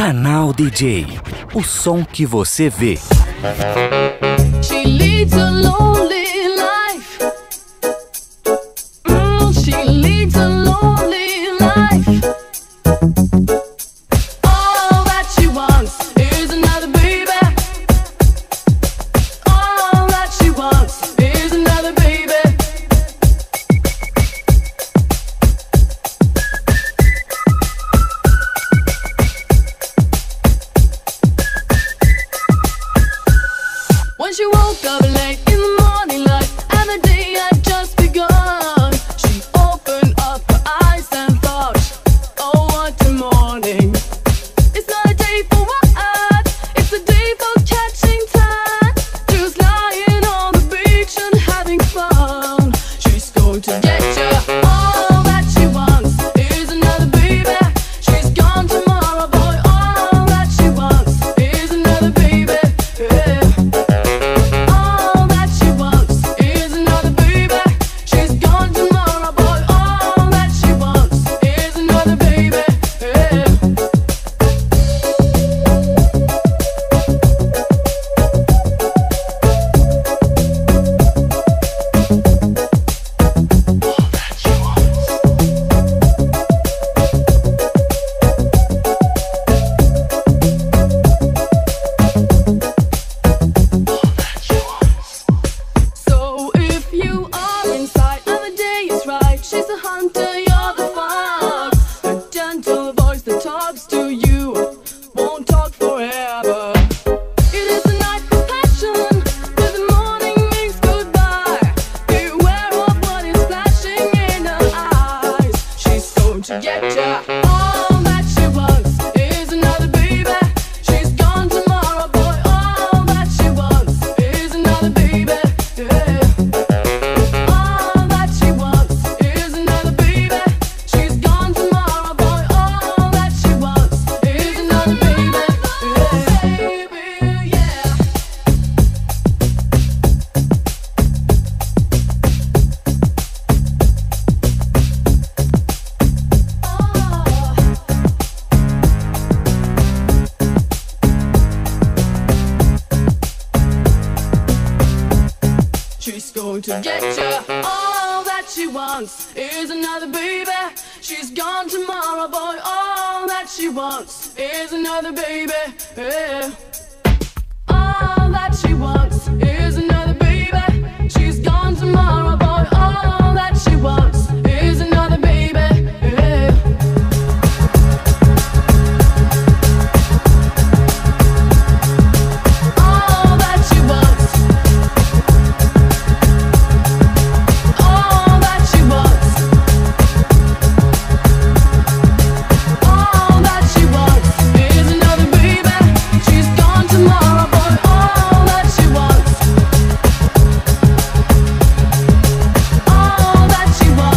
Canal DJ, o som que você vê. She leads a lonely life. She leads a lonely life. All that she wants is another baby. All that she wants is another baby. When she woke up late in the morning light and the day had just begun, she opened up her eyes and thought, oh what a morning. It's not a day for what, it's a day for catching time. Just lying on the beach and having fun. She's going to get you. All that she wants is another baby. She's gone tomorrow, boy. All that she wants is another baby. Yeah. All that she wants is another baby. She's gone tomorrow, boy. All that she wants is another baby. Yeah. So if you are inside and the day is right, she's the hunter, you're the fox. A gentle voice that talks to you won't talk forever. It is a night for passion, where the morning means goodbye. Beware of what is flashing in her eyes. She's going to get ya. All that she wants is another baby. She's gone tomorrow, boy. All that she wants is another baby. Yeah. All that she wants is another baby. She's gone tomorrow, boy. All that she wants is another baby. Yeah. Baby, yeah. She's going to get ya. All that she wants is another baby. She's gone tomorrow, boy. All that she wants is another baby. Yeah. All that she wants is another baby. She's gone tomorrow, boy. All that she wants is another baby. Yeah. All that she wants. All that she wants. All that she wants is another baby. She's gone tomorrow, boy. All that she wants. All that she wants.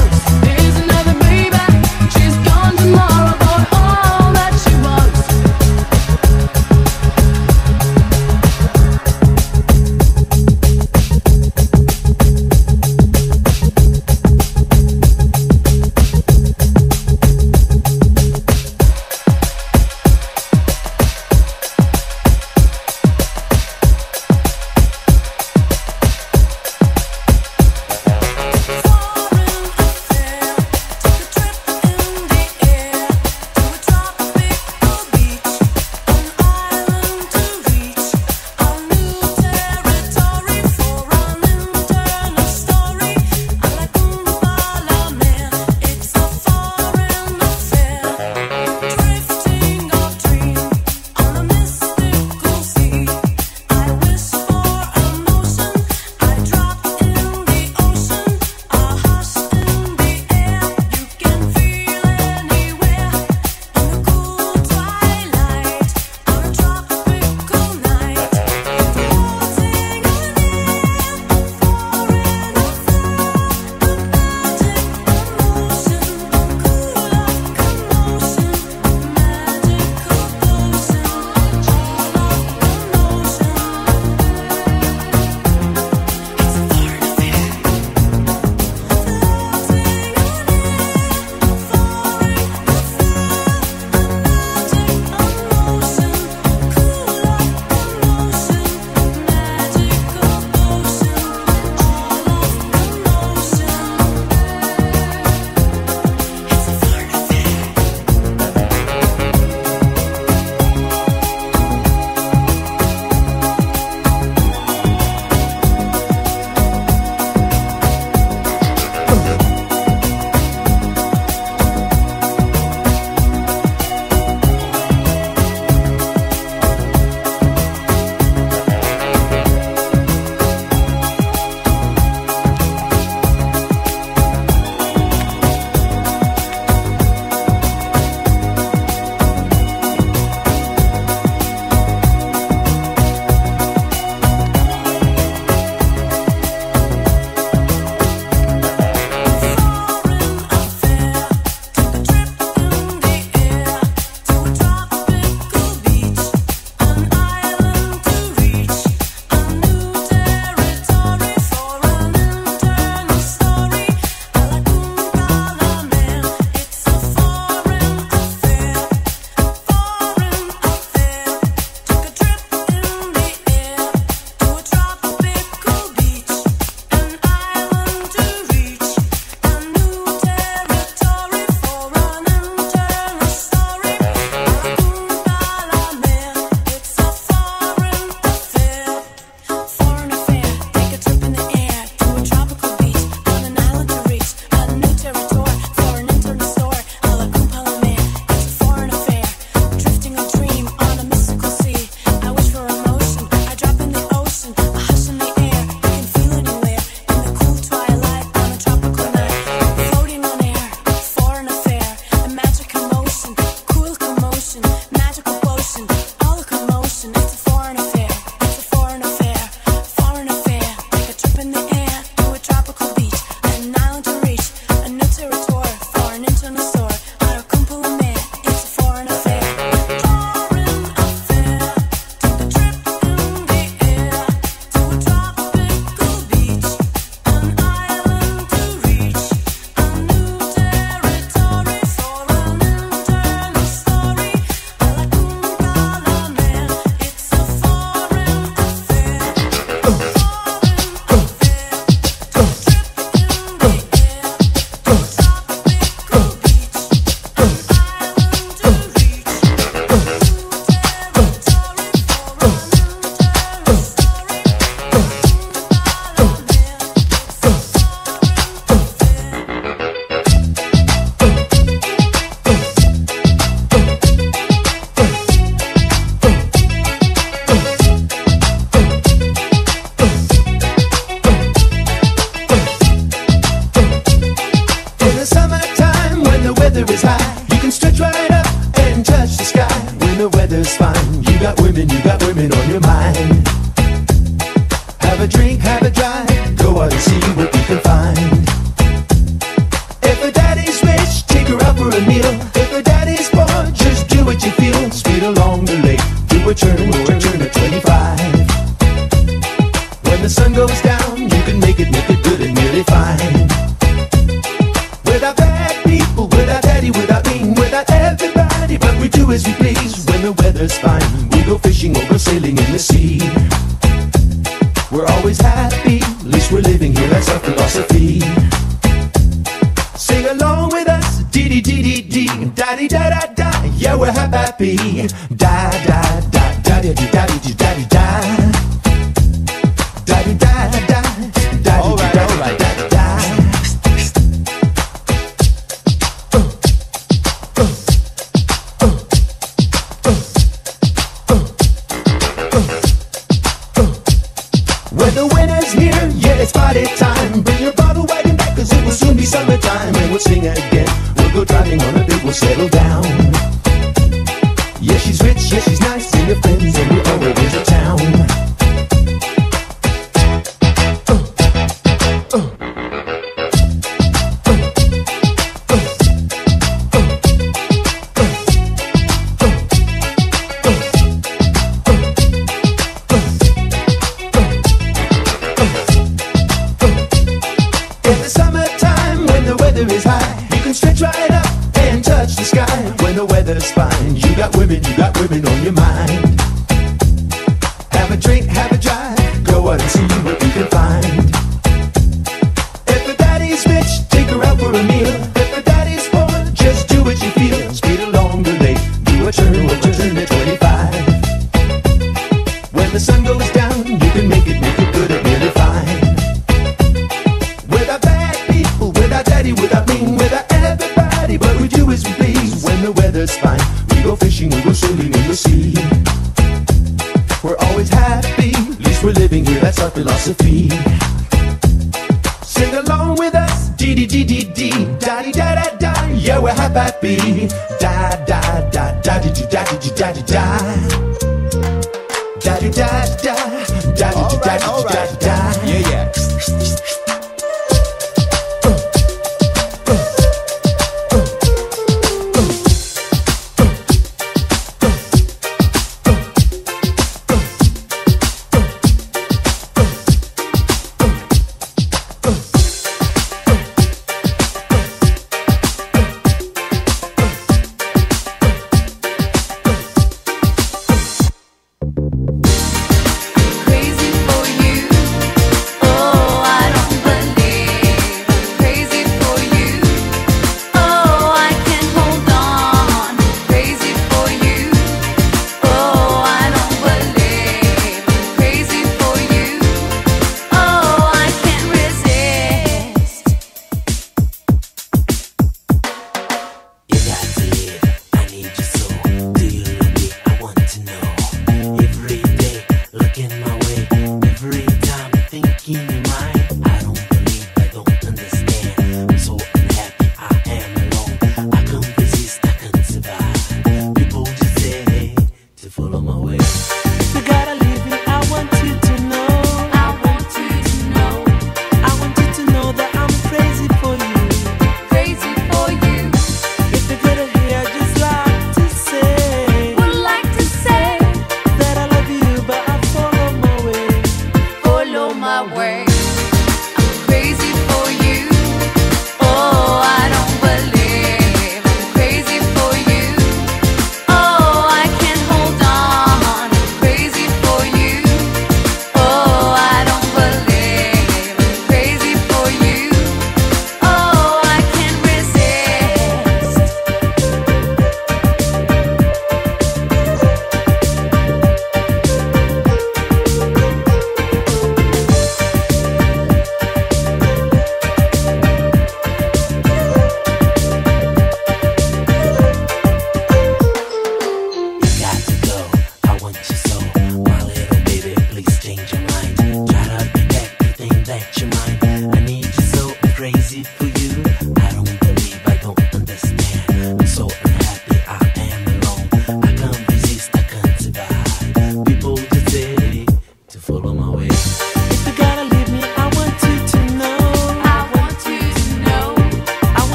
got women on your mind. Have a drink, have a drive, go out and see what you can find. If her daddy's rich, take her out for a meal. If her daddy's poor, just do what you feel. Speed along the lake, do a turn at 25. When the sun goes down, you can make it good and really fine. Without bad people, without daddy, without me, without everybody, but we do as we please. When the weather's fine, we go fishing or go sailing in the sea. We're always happy, at least we're living here, that's our philosophy. Sing along with us, dee-dee-dee-dee-dee, da-dee-da-da-da, yeah, we're happy. Da-da-da-da-da-dee-da-dee-da-dee-da. Da-dee-da-da-da, da-dee-da-dee-da-dee-da. When the winter's here, yeah, it's party time. Bring your bottle wagon back, cause it will soon be summertime. And we'll sing again, we'll go driving on a big, we'll settle down. Yeah, she's rich, yeah, she's nice, and your friends, and we all live in town. In the summertime, when the weather is high, you can stretch right up and touch the sky. When the weather's fine, you got women on your mind. Have a drink, have a drive, go out and see what you can find. If her daddy's rich, take her out for a meal. If her daddy's poor, just do what you feel. Speed along the lake, do a turn at 25. When the sun goes down, you can make it good and really fine. Without bad people, without daddy, without me, without everybody, but we do as we please. When the weather's fine, we go fishing, we go sailing in the sea. We're always happy, at least we're living here, that's our philosophy. Sing along with us, dee-dee-dee-dee-dee, da-dee-da-da-da, yeah, we're happy. Da-da-da-da-da-dee-dee-da-dee-da-dee-da. Da-dee-da-da-da, da-dee-da-dee-da-dee-da. Yeah, yeah. Crazy for you.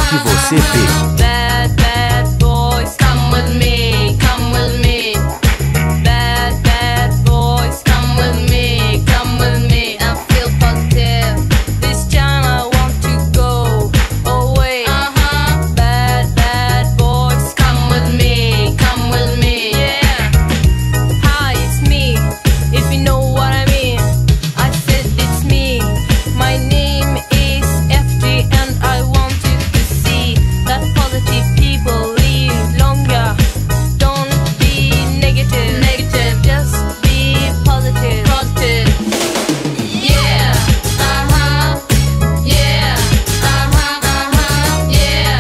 que você vê. Bad, bad boys, come with me, come with me. Bad, bad boys, come with me, come with me. I feel positive. This time I want to go away. Bad, bad boys, come with me, come with me. Yeah. Hi, it's me. If you know what I mean. I said it's me. My name is FD and I want you to see that positive people live longer. Don't be negative, negative. Just be positive, positive. Yeah, yeah, yeah,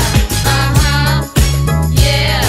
yeah,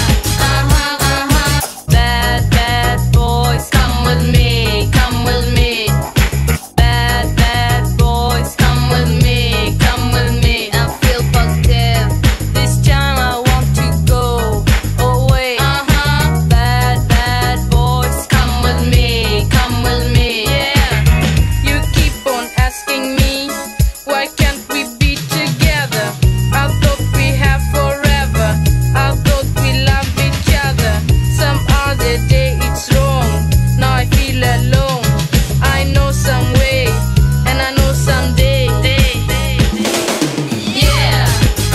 Bad, bad boys, come with me, come with me. Bad, bad boys, come with me, come with me. I feel positive. This time I want to go away. Bad, bad boys, come with me, come with me. Yeah. You keep on asking me, why can't we be together? I thought we have forever. I thought we love each other. Some other day it's wrong. Now I feel alone. I know some way, and I know someday. Yeah, yeah,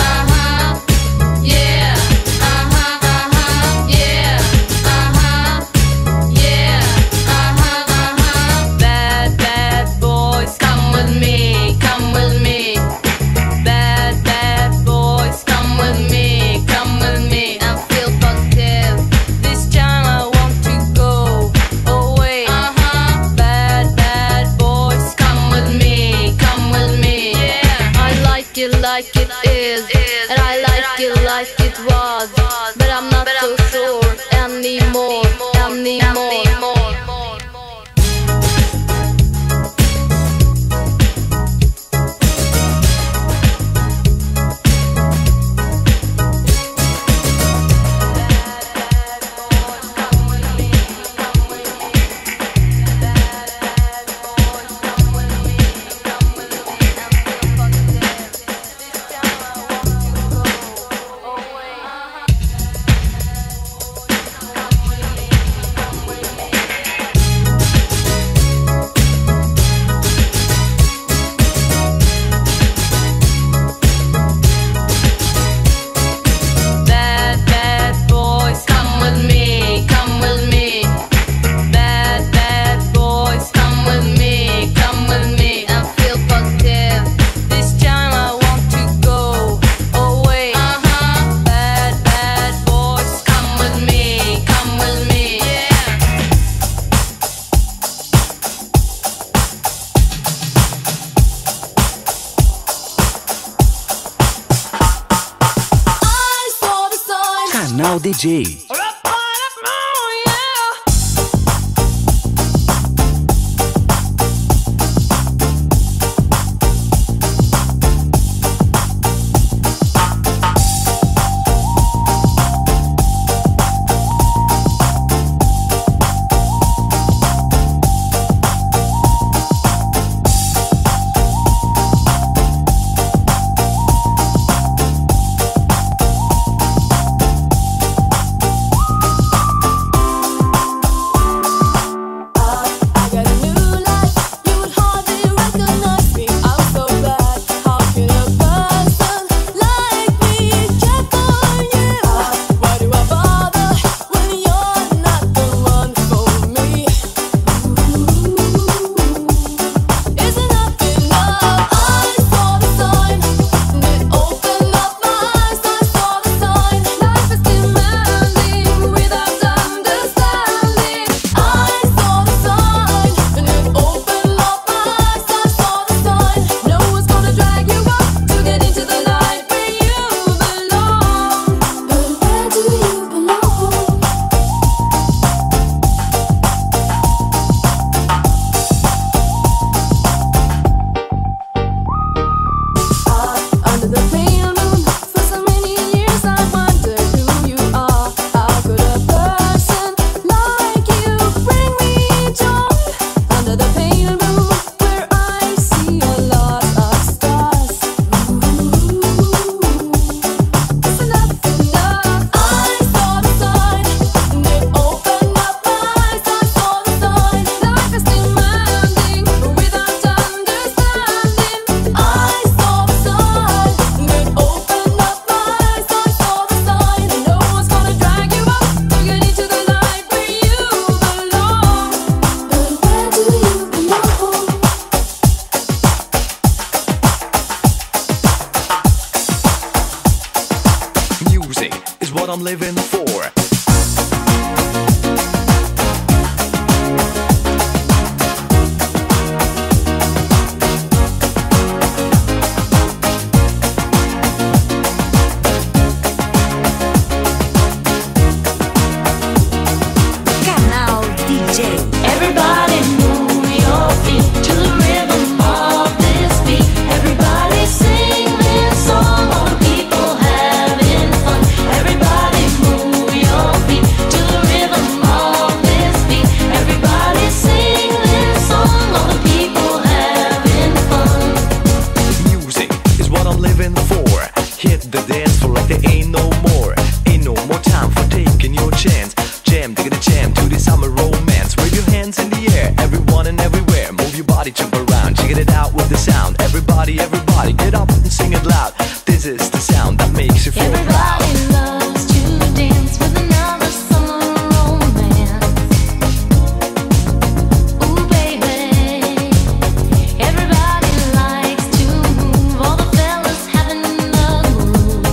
yeah, yeah, Bad, bad boys, come with me, come with me. Bad, bad boys, come with me, come with me. I feel positive. This time I want to go away. Bad, bad boys, come with me, come with me. Yeah. I like it is, and I like it like it was, but I'm not so sure anymore, anymore. Bad, bad boys, come with me, come with me. Bad, bad boys, come with me, come with me. I feel positive. This time I want to go away. Bad, bad boys, come with me, come with me. Yeah. I saw the sign. Canal DJ. is what I'm living for. Canal DJ. Everybody move your feet to the rhythm of this beat. Everybody sing this song, all the people having fun. Everybody move your feet to the rhythm of this beat. Everybody sing this song, all the people having fun. Music is what I'm living for. Hit the dance floor like there ain't no more. Ain't no more time for taking your chance. Jam, dig the jam to the summer romance. Wave your hands in the air, everyone and everywhere. Move your body, jump around, check it out with the sound. Everybody, everybody, get up and sing it loud. This is the sound that makes you feel proud. Everybody loves to dance with another summer romance. Ooh, baby. Everybody likes to move. All the fellas having the groove.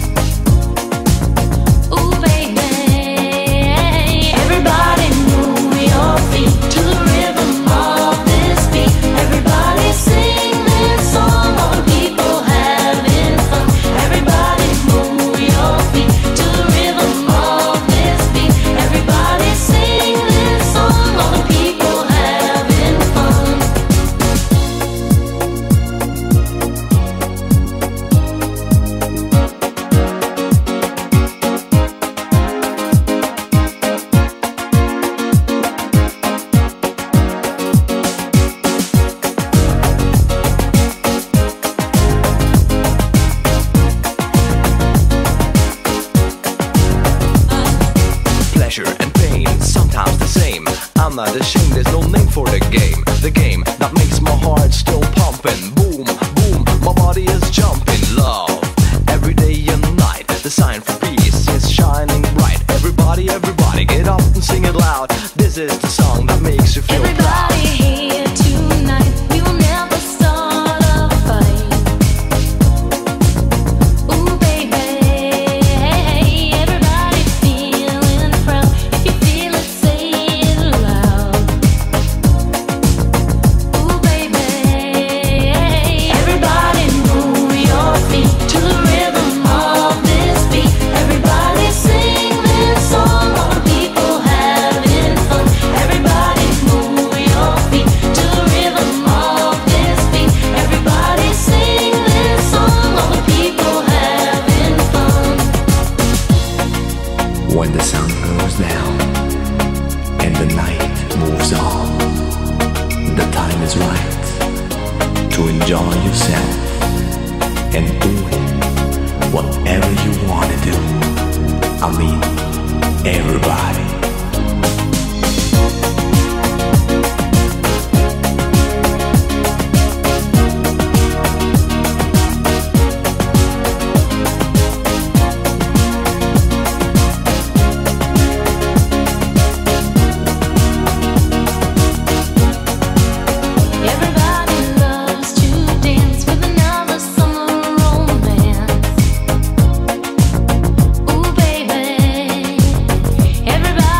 Ooh, baby. Everybody move your feet to the rhythm of this beat. Everybody sing this song, all the people having fun. Everybody move your feet to the rhythm of this beat. Everybody sing this song, all the people having fun. Pleasure and pain, sometimes the same. I'm not ashamed, there's no name for the game. The game that makes my heart still pumping. Boom, boom, my body is jumping. Love, every day and night. The sign for peace is shining bright. Everybody, everybody, get up and sing it loud. This is the song that makes you feel proud. Everybody here tonight, we will never start a fight. Ooh, baby. Everybody feeling proud. If you feel it, say it loud. Ooh, baby. Everybody move your feet to the rhythm of this beat. Everybody sing this song, all the people having fun. Everybody move your feet to the rhythm of this beat. Everybody sing this song, all the people having fun. When the sun goes down and the night moves on, the time is right to enjoy yourself and doing whatever you want to do. I mean, everybody. Everybody loves to dance with another summer romance. Ooh, baby. Everybody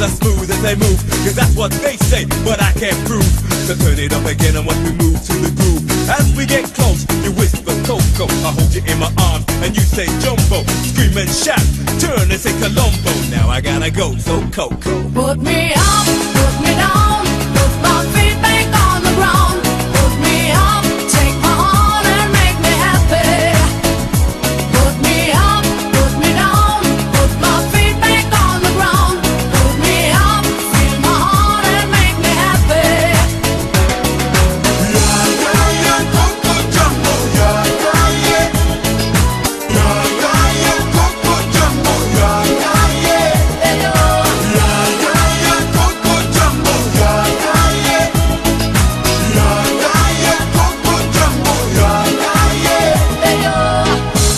as smooth as they move, cause that's what they say, but I can't prove. So turn it up again and watch me move to the groove. As we get close, you whisper Coco, I hold you in my arms and you say Jumbo. Scream and shout, turn and say Colombo. Now I gotta go, so Coco. Put me up, put me down, put my feet back on the ground. Put me up, take my heart and make me happy. Put me up, put me down, put my feet back on the ground. Put me up, feel my heart and make me happy. Yeah, yeah, yeah, Coco Jumbo. Yeah, yeah, yeah. Yeah, yeah, yeah, Coco Jumbo. Yeah, yeah, yeah. Yeah, yeah, yeah, Coco Jumbo. Yeah, yeah, yeah. Yeah, yeah, yeah, Coco Jumbo. Yeah, yeah, yeah.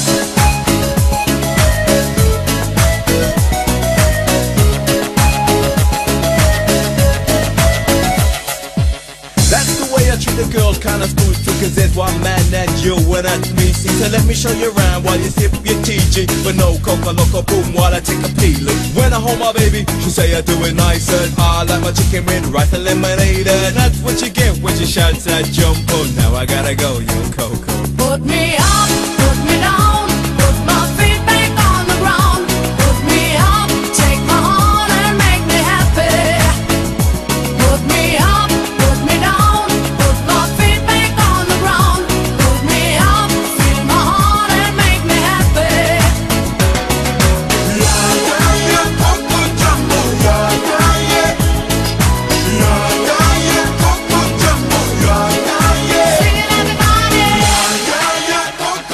That's the way I treat the girls, kinda smooth too, cause there's one man and you and that's me. See, so let me show you around while you sip your TG. But no coca loco boom while I take a peeling. When I hold my baby, she say I do it nice and I like my chicken with rice and lemonade. And that's what you get when you shout that Jumbo. Now I gotta go, yo Coco. Put me up, put me down, put my feet back on the ground. Put me up, take my heart and make me happy. Put me up, put me down, put my feet back on the ground. Put me up, feel my heart and make me happy. Yeah, yeah, yeah, Coco Jumbo. Yeah, yeah, yeah. Yeah, yeah, yeah, Coco Jumbo. Yeah, yeah, yeah. Sing it everybody. Yeah, yeah, yeah, Coco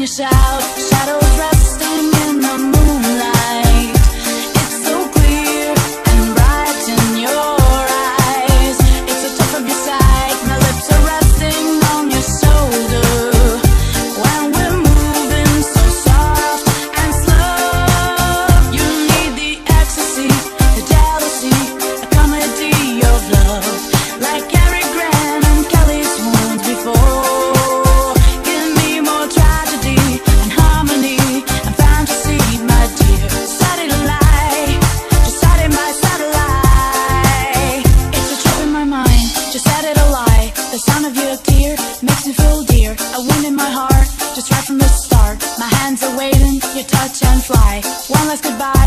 yourself, shadows resting in the moonlight. It's so clear and bright in your eyes. It's so tough of your sight. My lips are resting on your shoulder when we're moving so soft and slow. You need the ecstasy, the jealousy, a comedy of love, like Cary Grant and Kelly Swoons before. Give me more tragedy and harmony and fantasy, my dear. Satellite, just set it my satellite. It's a trip in my mind, just set it a lie. The sound of your tear makes me feel dear. A wind in my heart, just right from the start. My hands are waiting, your touch and fly. One last goodbye.